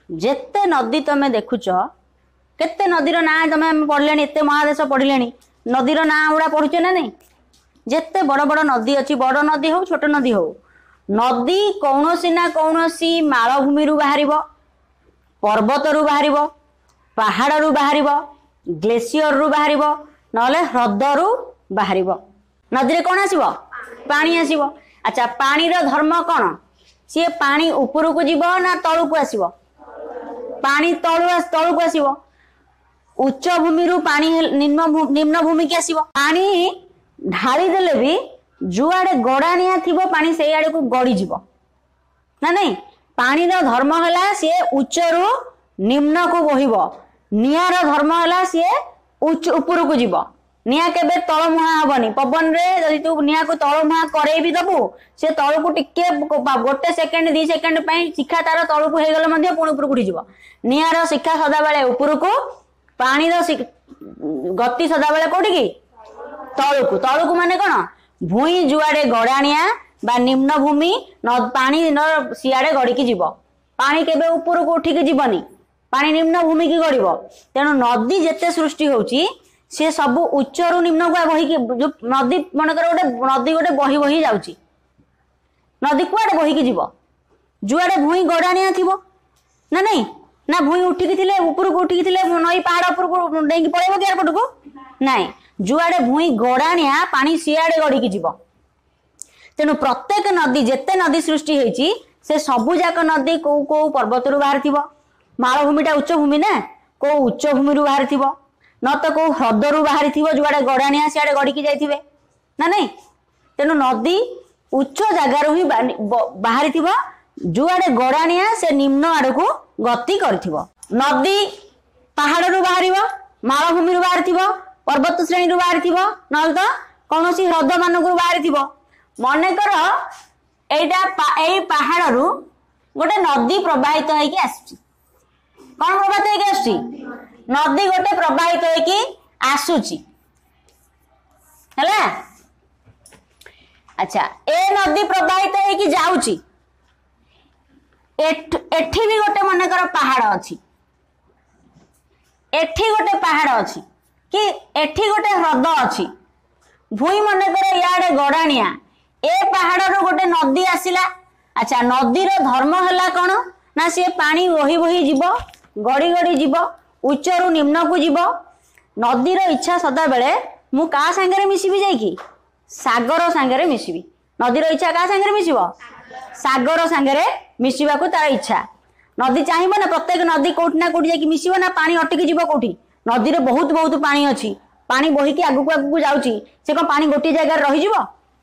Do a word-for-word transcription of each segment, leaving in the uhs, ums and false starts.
जेते नदी तमे देखुच केते नदीर ना तमे पढ़ले एते महादेश पढ़ले नदीर ना गुड़ा पढ़ुच ना नहीं जेते बड़ बड़ नदी अच्छी बड़ नदी हो छोट नदी हो नदी कौनसी ना कौनसी मालभूमि बाहर पर्वत रु बाहर पहाड़ रु बाहर ग्लेशियर रु बाहर नले ह्रद रु बाहर नदी रे कौन आसीबो पानी आसीबो। अच्छा पानी रो धर्म कौन सी पानी ऊपर को जीव ना तलू को आसीबो पानी तलू तलू को आसीबो उच्च भूमि रु पानी निम्न निम्न भूमि के आसीबो पानी ढाली देले भी जुआड़े गड़ाणिया थी पानी से आड़े को गड़ी जीव ना नहीं पानी रो धर्म है सी उच्च रु निम्न को बहिब निआर धर्म है सी उच्च ऊपर को जीव निआ केबे तल मुहा हबनी पवन रे जदि तू निआ को तल मुहा करे भी दबु से तल को टिके गोटे सेकेंड दी सेकेंड पई शिखा तार तल को हे गले मध्ये पुणी ऊपर उठी जीव निआर शिखा सदा बेले ऊपर को पानी रो गति सदा बेले कोठी की तल को तल को माने कोन भूई जुआड़े गड़ाणिया बा निम्न भूमि न पानी सियाड़े गड़ी की जीव पानी केबे ऊपर को उठी की जीवनी पानी निम्न भूमि की गड़िबो तेणु नदी जेते सृष्टि होउची सी सब उच्च रु निम्न को बही जो नदी मनकर गोटे नदी गोटे बही बही जाउची नदी कुआडे बही की जीव जुआडे भूई गड़ाणिया थी ना नहीं ना भूई उठिकी थिले ऊपर को उठिकी थिले नई पहाड़ ऊपर को डेंगी पळेबो कि एयरपोर्ट को नहीं जुआडे भूई गड़ाणिया पानी सियाडे गड़ी की जीव तेणु प्रत्येक नदी जेते नदी सृष्टि होईची से सबु जाक नदी को को पर्वत रु बाहर थिबो मालभूमिटा उच्च भूमि ना को उच्च भूमि रु बाहर थिबो न तो कौ ह्रद रु बाहरी थी जुआड़े गड़ाणिया सियाड़े गड़िकी जाइथिबे ना नहीं तेणु नदी उच्च जगार ही बाहरी थी जुआड़े गड़ाणिया से निम्न आड़ को गति करिथिबो नदी पहाड़ रु बाहर मालभूमि रु बाहर थी पर्वत श्रेणी रु बाहर थी ना तो कौन सी ह्रद मान बाहर थी मनकर यही पहाड़ रु गोटे नदी प्रवाहित होइकी आसुची कौन प्रवाहित होइकी आसुची नदी गोटे प्रवाहित होइकी आसुची हैला। अच्छा ए नदी प्रवाहित होइकी जाउची एठी भी गोटे मनकर पहाड़ अछि एठी गोटे पहाड़ अछि कि एठी गोटे ह्रद अछि भूई मनकर याडे गड़ाणिया ए पहाड़ रो गोटे नदी आसिला। अच्छा नदीर धर्म हला कौन ना सी पानी बही बही जीव गड़ी गड़ी जीव उच्च रु निम्न को जीव नदीर इच्छा सदा बेले मु का सांगरे मिसिबी जाइकी सागर सांगरे मिसिबी नदीर इच्छा का सांगरे मिसिबो सागर सांगरे मिसिबा को तार इच्छा नदी चाहिबो ना प्रत्येक नदी कोठी ना कोठी जाइकी मिसिबो ना पानी अटकी जीव कोठी नदी रे बहुत बहुत पानी अछि पानी बही की आगु आगु जाउची से को पानी गोटी जगह रही जीवो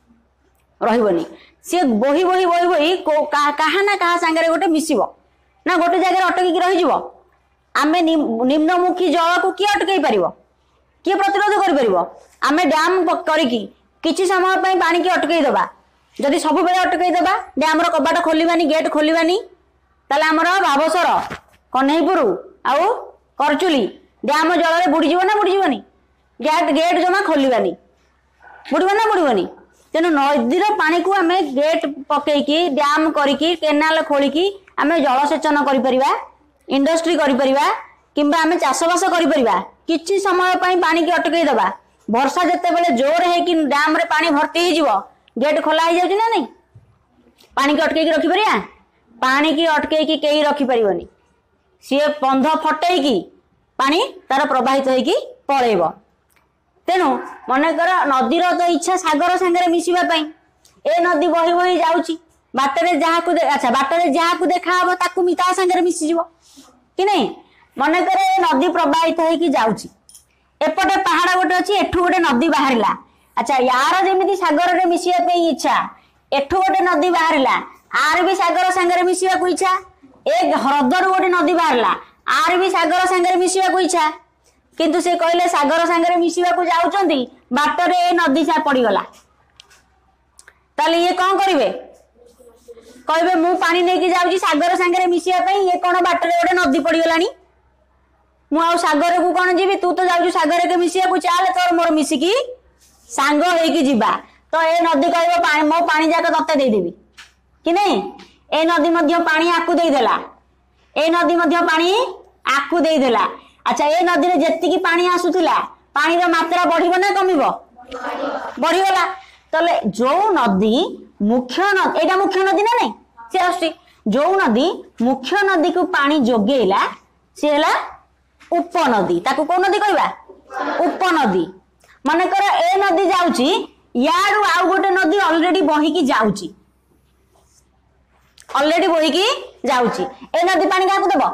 रहिबनी से बही बही बही बही कहा ना कहा सांगरे गोटे मिसिबो ना गोटे जगह अटकी रही जीवो आमे निम्नमुखी जल को किए अटकई पारिबो किए प्रतिरोध करि पारिबो आमे डैम करिकी किछि समय पई पानी की अटकई दबा जदि सब बेले अटकई दबा डैम रो कबाट खोलिबानी गेट खोलिबानी ताले हमर भावसर कन्हैपुर आउ करचुली डैम जल रे बुडी जीवो ना बुडी जीवनी गेट गेट जमा खोलिबानी बुडीबो ना बुडीबनी तेनु नदीर पानी को आमे गेट पकेकी डैम करिकी केनाल खोलिकी आमे जलसेचन करि परिबा इंडस्ट्री करि परिबा किंबा आमे चाषबास करि परिबा किछि समय पई पानी की अटकई दबा वर्षा जते बेले जोर है कि डैम रे पानी भर्ती हो जीवो गेट खोला हो जाउची ना नहीं पानी की अटकई की रखि परिया पानी की अटकई की केही रखि परिबनी सी बंध फटई की पानी तार प्रवाहित होई की पळेबो तेनु मनकर नदीर तो इच्छा सागर संगे मिसिबा पई ए नदी बही बही जाउची बाटरे जहा को अच्छा बाटरे जहा को देखा हबो ताकू मिता संगे मिसि जीवो कि नहीं मनकर ए नदी प्रवाहित होई की जाउची एपटे पहाड़ गोटे अछि एठू गोटे नदी बाहरिला अच्छा यार जेमिति सागर रे मिसिया पे इच्छा एठू गोटे नदी बाहरिला आर भी सागर संगे मिसिया को इच्छा एक ह्रदर गोटे नदी बाहरिला आर भी सागर संगे मिसिया को इच्छा किंतु से कहले सागर संगे मिसिया को जाउचंदी बाटरे ए नदी सा पड़ी गला ताले ये कौन करिवे कहबे मु पानी नेकी जाउची सागर संगे मिसिया पे ये कोन बाटरे गोटे नदी पड़ी गलानी मु आ सागर को कोन जीवी तू तो जाउछु सागर के मिसिया को चाले तोर मोर मिसिकी सांग हेकी जीवा तो ए नदी कहबो पानी मो पानी जाक तते दे देबी कि नहीं ए नदी मध्य पानी आकु दे देला ए नदी मध्य पानी आकु दे देला। अच्छा ए नदी रे जेतिकी पानी आसुथिला पानी रो मात्रा बढ़िबो ना कमिबो बढ़िगला। तले जो नदी मुख्य नदी एटा मुख्य नदी ना नहीं से आसी जो नदी मुख्य नदी को पानी जोगेला से हला उपनदी ताको को नदी कहबा उपनदी। माने कर ए नदी जाउची याडू आउ गोटे नदी ऑलरेडी बही की जाउची ऑलरेडी बही की जाउची ए नदी पानी काकू देबो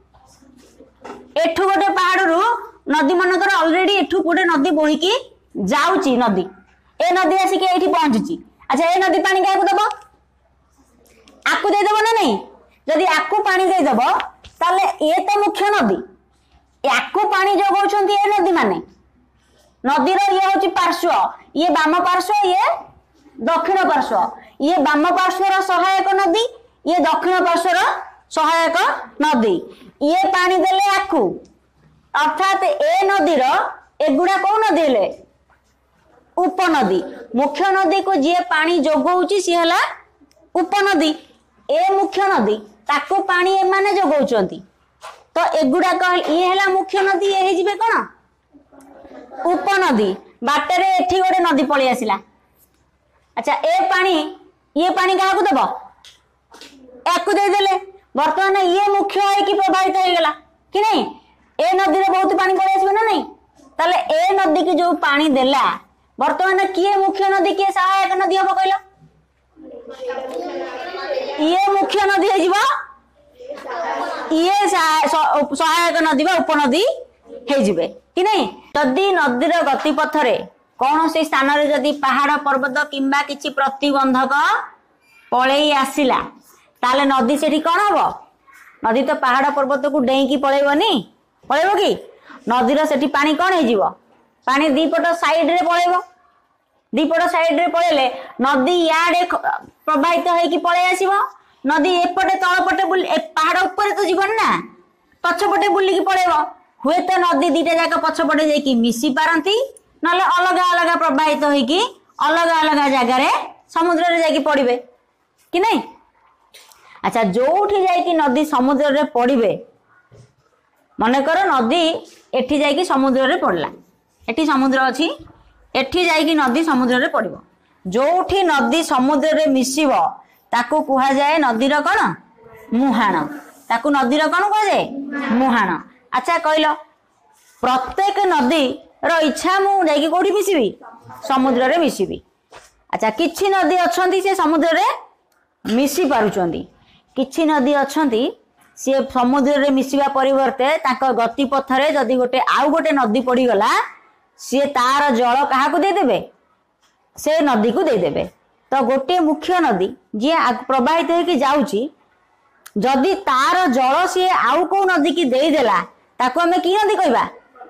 एठू गोटे पहाड़ रु नदी मन कर ऑलरेडी एठू गोटे नदी बही की जाउची नदी ए नदी आसी के एठी पहुंचुची। अच्छा ए नदी पानी काकू देबो आकू दे देबो ना नहीं जदी आकू पानी दे देबो ताले ए तो मुख्य नदी याकू पानी जोगौछंती ए नदी माने नदीर ये हूँ पार्श्व ये बाम पार्श्व ये दक्षिण पार्श्व ये बाम पार्श्वर सहायक नदी ये दक्षिण पार्श्वर सहायक नदी ये पानी देले आकू अर्थात ए नदीर एगुड़ा कौ नदी हेले उपनदी। मुख्य नदी को जी पानी जोगौची सी हला उपनदी ए मुख्य नदी ताको पानी ए माने जोगौचंती तो एगुड़ा कह ये हला मुख्य नदी ये जिबे कोन उपनदी बाटरे एठी गोटे नदी पळी आसिला। अच्छा ए पानी ये पानी काहाकू देबो याकू दे देले वर्तमान ये मुख्य है कि प्रभावित हो गला कि नहीं ए नदी रे बहुत पानी पळी आसीबो ना नहीं ताले ए नदी की जो पानी देला वर्तमान किए मुख्य नदी किए सहायक नदी हबो कहलो ये मुख्य नदी है जीवा ये सहायक नदी बा उपनदी हे जिबे कि नहीं। जदि नदीर गतिपथ रे कौन से स्थान रे जदि पहाड़ पर्वत किंबा किछि प्रतिबंधक पळेई आसिला ताले नदी सेठी कौन हबो नदी तो पहाड़ पर्वत को डेई की पळेबनी पळेबो कि नदीर सेठी पानी कौन हे जिवो पानी दीपट साइड रे पळेबो दीपट साइड रे पळेले नदी याडे प्रवाहित होई कि पळे आसीबो नदी एपटे तळपटे बुली पहाड़ ऊपर तो जीवन ना पछपटे बुली की पळेबो हुए तो नदी दीटा जाक पछपटे जाई मिसी पारती नले अलग अलग प्रवाहित होई कि अलग अलग जगह रे समुद्र रे जाई पड़िबे कि नहीं। अच्छा जोठी जाई नदी समुद्र रे पड़िबे मने कर नदी एठी जाई समुद्र रे पड़ला एठी समुद्र अछि एठी जाई नदी समुद्र रे पड़िबो जोठी नदी समुद्र रे मिसिबो ताकू कुहा जाए नदीर कौन मुहाण ताकू नदीर कौन कुहा जाए मुहाण। अच्छा कहलो प्रत्येक नदी रो इच्छा मु जाई कोठी मिसिबी समुद्र रे मिसिबी। अच्छा किछि नदी अछंती से समुद्र रे मिसी पारुचंती किछि नदी अछंती से समुद्र रे मिसिबा परिवर्ते ताको गति पथ रे जदी गोटे आउ गोटे नदी पड़ी गला से तार जल काहाकू दे देबे से नदी को दे देबे। तो गोटे मुख्य नदी जी प्रवाहित होके जाउची जदि तार जल सी आउ को नदी की दे देला ताको हमें की नदी कहबा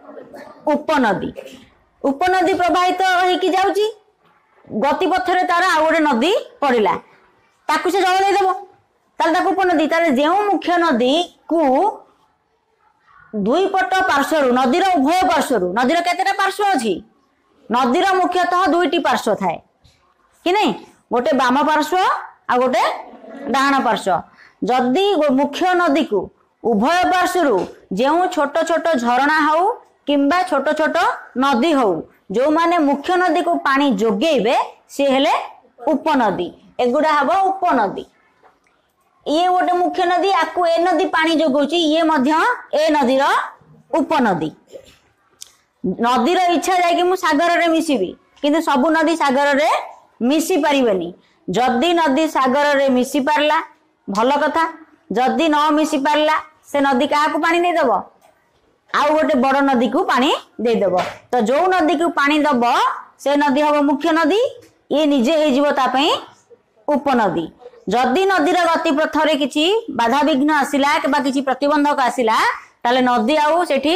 उपनदी। उपनदी प्रवाहित होके जाउची गति पथरे तार आउ गोटे नदी पड़िला ताकू से जल दे देबो ताल ताकू उपनदी तार जेउ मुख्य नदी को दुई पट पार्श्व नदीर उभय पार्श्व नदीर केतेटा पार्श्व अछि नदीर मुख्यतः दुईटी पार्श्व थाए कि नहीं गोटे बाम पार्श्व आ गोटे डाहाण पार्श्व जदि मुख्य नदी को उभय पार्श्व जो छोट छोट झरणा हो किंबा छोट छोट नदी हो जो माने मुख्य नदी को पानी जोगेबे से हेले उपनदी एगुड़ा हबो उपनदी। ये गोटे मुख्य नदी आकु ए नदी पानी जोगौची ये मध्य ए नदीर उपनदी। नदीर इच्छा जाए कि मु सागर रे मिसिबी किंतु सबु नदी सागर रे मिसी पारिबेनी जदि नदी सागर रे मिसी पारला भल कथा जदि न मिसी पारला से नदी काहाकू पानी दे दबो आउ गोटे बड़ नदी को पानी दे दबो। तो जो नदी को पानी दबो से नदी हबो मुख्य नदी ये निजे हे जिवो ता पई उपनदी। जदि नदीर गति पथ रे किछि बाधा विघ्न आसिला कि बा किछि प्रतिबंधक आसिला ताले नदी आउ सेठी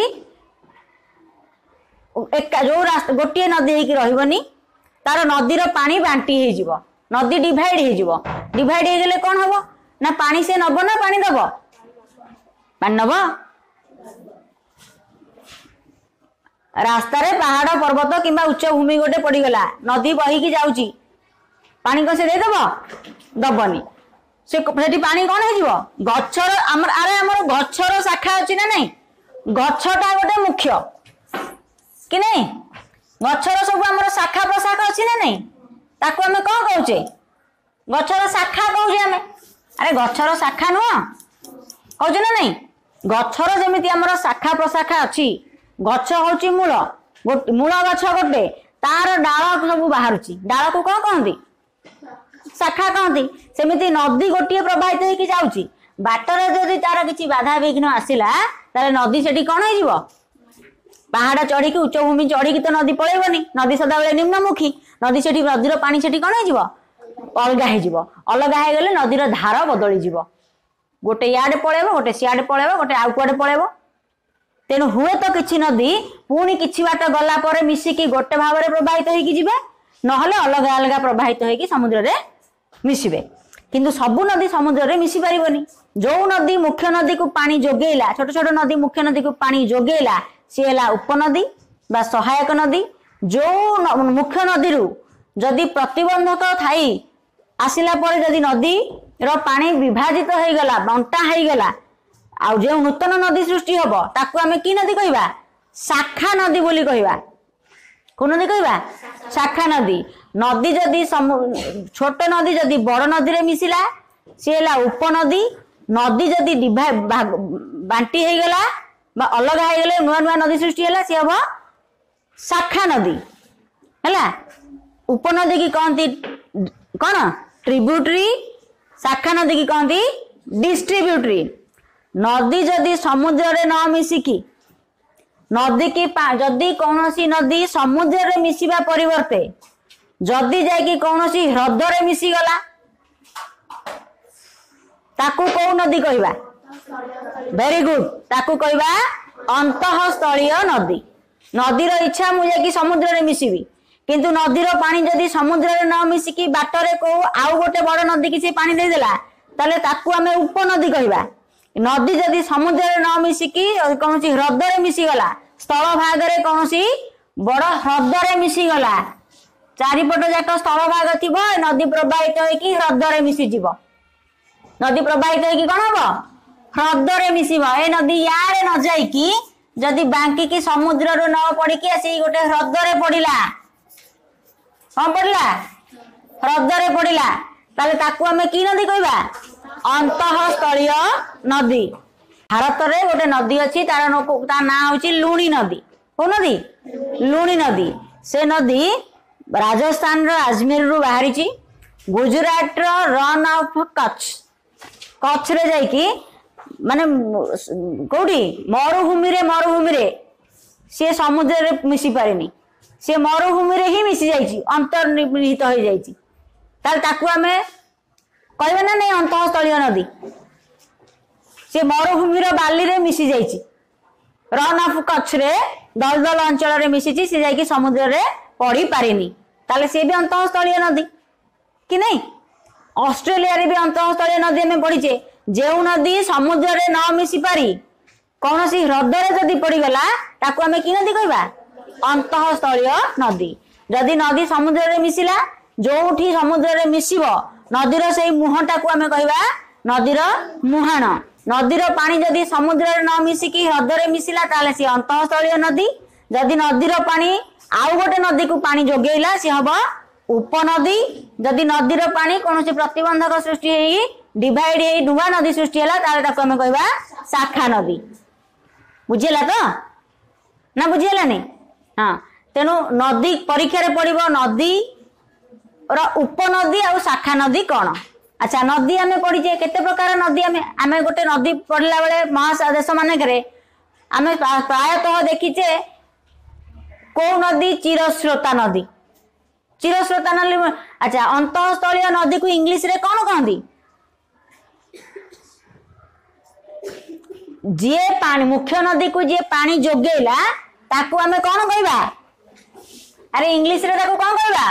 एक जो रास्ता गोटे नदी हेकी रहिबनी तार नदीर पानी बांटी हे जिवो नदी डिवाइड हे जिवो डिवाइड हे गेले कोन हबो ना पानी से नबो ना पानी दबो पानी नबो रास्ता रे पहाड़ पर्वत किंबा उच्च भूमि गोटे पड़ी गला नदी बही की जाउची पानी को से दे दबो दबनी से सेठी पानी कौन हो गचर आमर अरे आमर गचर शाखा अच्छी ना नहीं गछटा गोटे मुख्य कि नहीं गचर सब आमर शाखा प्रशाखा अच्छी ना नहीं ताको आम कौन कहे गचर शाखा कहे आम अरे गचर शाखा नुह कहे ना नहीं गचर जमी आमर शाखा प्रशाखा अच्छी गछ हूँ मूल मूल गछ गोटे तार डाल सब बाहर डाल को कौन कहती शाखा कहती सेमती नदी गोटे प्रवाहित होगी जाऊँगी बाटर जदि तार किसी बाधा विघ्न आसला नदी से कौन हो पहाड़ चढ़ी उच्च भूमि चढ़ी तो नदी पलैबनी नदी सदाबले निम्नमुखी नदी से नदीर पानी से कौन हो अलग हो अलग हो गले नदीर धार बदली गोटे याडे पलैब गोटे सियाडे पलैब गोटे आउ कुआडे पलैब तेणु हुए तो किसी नदी पुणी किसी बाट गला पर मिसिकी गोटे भाव में प्रवाहित होगी नहले अलग अलग प्रवाहित होगी समुद्र में मिसिबे किंतु सबु नदी समुद्र में मिसी पारिबनी जो नदी मुख्य नदी को पानी जोगेला छोट छोट नदी मुख्य नदी को पानी जोगेला सी है उपनदी बा सहायक नदी जो मुख्य नदी जदि प्रतिबंधक थाई आसिला पर जदि नदी रो पानी विभाजित हो गला बंटा हो गला आ जो नूतन नदी सृष्टि हम ताकू आम कि नदी कहवा शाखा नदी बोली कहवा को नदी कहवा शाखा नदी नदी जदि छोट नदी जदि बड़ नदी रे मिसिला सी है उपनदी नदी जदि बांटी हो गला बा अलग हो गले नुआ नुआ नदी सृष्टि है सी हम शाखा नदी है उपनदी की कहती कौन ट्रिब्यूटरी शाखा नदी की कहती डिस्ट्रीब्यूटरी नदी जदि समुद्र रे न मिसिकी नदी की जदि कौन सी नदी समुद्र रे मिसिबा परिवर्ते जदि जाकि कौन सी ह्रद रे मिसीगला ताकू कौ नदी कहवा वेरी गुड ताकू कहवा अंतःस्थलीय नदी नदीर इच्छा मुझे समुद्र रे मिसिबी किंतु नदीर पानी जदि समुद्र रे न मिसिकी बाटरे को आउ गोटे बड़ नदी की से पानी देदेला ताले ताकू आमे उपनदी कहवा नदी जदि समुद्र रे न मिसिकी कौन सी ह्रद रे मिसीगला स्थल भाग रे कौन सी बड़ ह्रद रे मिसीगला चारिपट जाक स्थल भाग थी नदी प्रवाहित होगी ह्रद रे मिसीज नदी प्रवाहित होगी कौन हम ह्रद रे मिसिब ए नदी यारे न जाइकी जदि बांकी की समुद्र रो न पड़ी आसी गोटे ह्रद रे पड़िला कौन पड़िला ह्रद रे पड़िला ताले ताकू आमे की नदी कहवा अंतःस्थलीय नदी भारत रे गोटे नदी अच्छी तार ना हूँ लुणी नदी को नदी लुणी नदी से नदी राजस्थान रो अजमेर रु बाहरी गुजरात रो रन ऑफ कच्छ कच्छ रे जाइकी माने कौटी मरुभूमि रे मरुभूमि रे सी समुद्र रे मिसी पारेनी सी मरुभूमि रे ही मिसी जाइची अंतर्निहित हो जाइची ताल ताकू आमे कहबे ना नहीं अंतःस्थलीय नदी सी मरुभूमि रो बाली रे मिसी जाइची रन ऑफ कच्छ रे दलदल अंचल रे मिसी सी जाइकी समुद्र रे पड़ी पारेनी ताले सी भी अंतःस्थलीय नदी कि नहीं ऑस्ट्रेलिया रे भी अंतःस्थलीय नदी में पड़ीचे जो नदी समुद्र रे न मिसी पारी कौन सी ह्रद रे जदि पड़ीगला ताकू आमे कि नदी कहबा अंतःस्थलीय नदी जदि नदी समुद्र रे मिसिला जोठी समुद्र रे मिसिब नदीर से मुहटा को आमे कहबा नदीर मुहाण नदीर पानी जदि समुद्र रे न मिसिकी ह्रद रे मिसिला ताले सी अंतःस्थलीय नदी जदि नदीर पानी आउ गोटे नदी को पानी जोगेइला सी हबो उपनदी जदि नदीर पानी कौन से प्रतिबंधक सृष्टि होई डिवाइड होई नुआ नदी सृष्टि होला ताले ताको आमे कहबा शाखा नदी बुझिला तो ना बुझिला नहीं हाँ तेणु नदी परीक्षा रे पड़िबो नदी रो उपनदी और शाखा नदी कौन अच्छा नदी आमे पढ़ीचे केते प्रकार नदी आमे आमे गोटे नदी पढ़ला बेले महादेश मानकरे आमे प्रायतः देखीचे को नदी चिरस्रोता नदी चिरस्रोता नदी अच्छा अंतःस्थलीय नदी को इंग्लिश रे कौन कहती जे पानी मुख्य नदी को जे पानी जोगेला ताकू आमे कौन कहबा अरे इंग्लिश रे ताकू कौन कहबा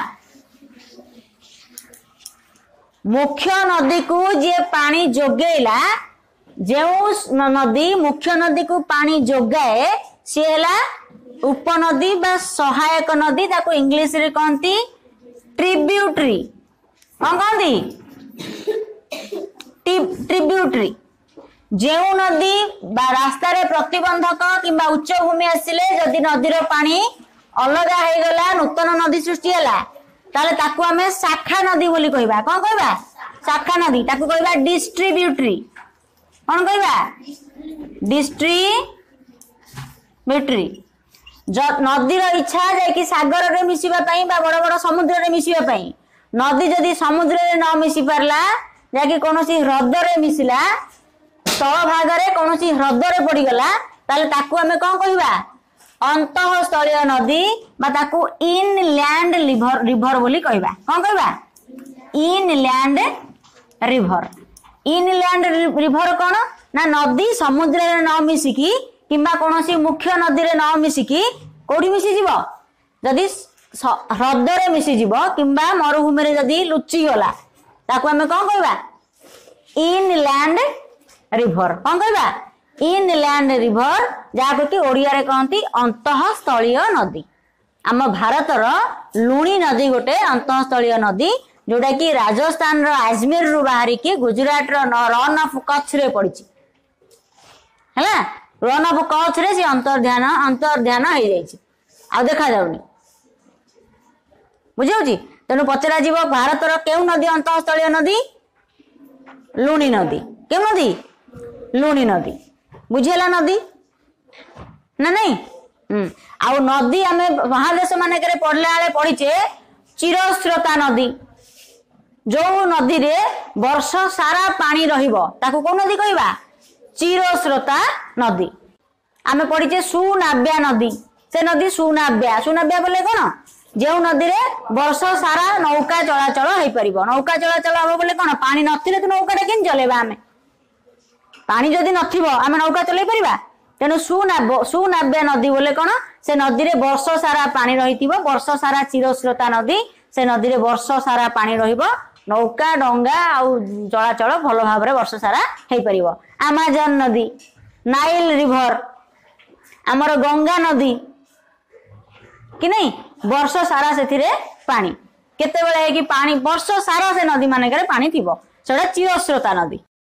मुख्य नदी को जे पानी जोगेला जो नदी मुख्य नदी को पानी जोगाए सी है उपनदी बा सहायक नदी ताको इंग्लिश रे कहती ट्रिब्यूटरी कौन कहती ट्रिब्यूटरी जो नदी रास्तार प्रतिबंधक किंबा उच्च भूमि आसिले जदि नदीर पानी अलग हो गला नूतन नदी सृष्टि है ताले ताकू आम शाखा नदी बोली कहबा कौन कहबा शाखा नदी ताकू कहबा डिस्ट्रीब्यूटरी कौन कहबा डिस्ट्रीब्यूटरी नदीर इच्छा जाकि सागर रे मिसिबा पई बा बड़ बड़ समुद्र रे मिसिबा पई नदी जदि समुद्र रे न मिसी पारला जाकि कोनोसी ह्रद रे मिसिला तल भाग रे कोनोसी ह्रद रे पड़ी गला ताले ताकू आमे कोन कहबा अंतःस्थलीय नदी बा ताकू इनलैंड रिवर रिवर बोली कहबा कोन कहबा इनलैंड रिवर इनलैंड रिवर कोन ना नदी समुद्र रे न मिसिकी किंबा कोनोसी मुख्य नदी रे न मिसिकी कोठी मिसी जीवो जदि ह्रद रे मिसी जीवो किंबा मरुभूमि रे जदि लुचि गला ताकू आमे कोन कहबा इनलैंड रिवर कोन कहबा इनलैंड रिवर जहाँ कि ओडिया रे कहती अंतःस्थलीय नदी आम भारतर लुणी नदी गोटे अंतःस्थलीय नदी जोटा कि राजस्थान रो अजमेर रु बाहरी की गुजरात रो रन ऑफ कच्छ रे पड़ी है रन ऑफ कच्छ रे से अंतर्ध्यान अंतर्ध्यान हो जाइए आ देखा जाउनी बुझाऊँ तेणु पचरा जीव भारतर केउ नदी अंतःस्थलीय नदी लुणी नदी केउ नदी लुणी नदी बुझेला नदी ना नहीं हम्म आउ नदी आमे महादेश मानक पढ़ला बेले पढ़ीचे चिरस्रोता नदी जो नदी रे वर्ष सारा पानी रहिबो ताकू कोन नदी कहबा चिरस्रोता नदी आमे पढ़ीचे सुनाब्या नदी से नदी सुनाब्या सुनाब्या बोले कोन जो नदी रे वर्ष सारा नौका चलाचल हो परिबो नौका चलाचल हो बोले कोन पानी नथिले तो नौकाटा केन चलेबा आमे पानी जदि नथिबो आमे नौका चलै परिबा तेनु सुनाब सुनाब्या नदी बोले कोन से नदी रे वर्ष सारा पानी रहितिबो वर्ष सारा चिरस्रोता नदी से नदी रे वर्ष सारा पानी रहिबो नौका डंगा आउ चलाचल भल भाव रे वर्ष सारा हेई परिबो अमेजन नदी नाइल रिवर हमर गंगा नदी कि नहीं वर्ष सारा से पानी केते बेले कि पानी वर्ष सारा से नदी मानक पानी थी सेटा चिरस्रोता नदी।